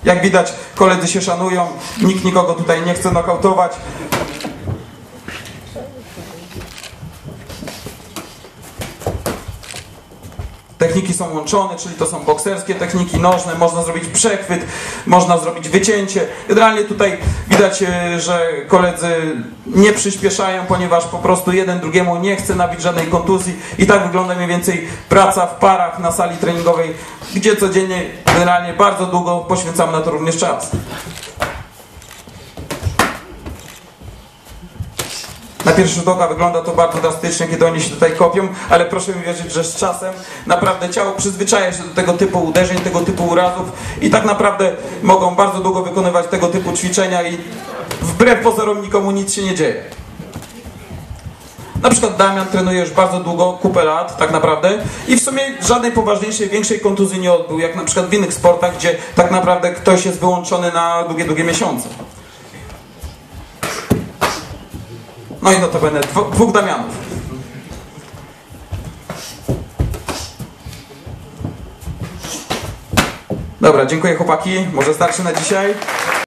Jak widać, koledzy się szanują, nikt nikogo tutaj nie chce nokautować. Techniki są łączone, czyli to są bokserskie techniki, nożne, można zrobić przechwyt, można zrobić wycięcie. Generalnie tutaj widać, że koledzy nie przyspieszają, ponieważ po prostu jeden drugiemu nie chce nabić żadnej kontuzji i tak wygląda mniej więcej praca w parach na sali treningowej, gdzie codziennie generalnie bardzo długo poświęcamy na to również czas. Na pierwszy rzut oka wygląda to bardzo drastycznie, kiedy oni się tutaj kopią, ale proszę mi wierzyć, że z czasem naprawdę ciało przyzwyczaja się do tego typu uderzeń, tego typu urazów i tak naprawdę mogą bardzo długo wykonywać tego typu ćwiczenia i wbrew pozorom nikomu nic się nie dzieje. Na przykład Damian trenuje już bardzo długo, kupę lat tak naprawdę i w sumie żadnej poważniejszej, większej kontuzji nie odbył, jak na przykład w innych sportach, gdzie tak naprawdę ktoś jest wyłączony na długie miesiące. No i notabene dwóch Damianów. Dobra, dziękuję chłopaki. Może starczy na dzisiaj.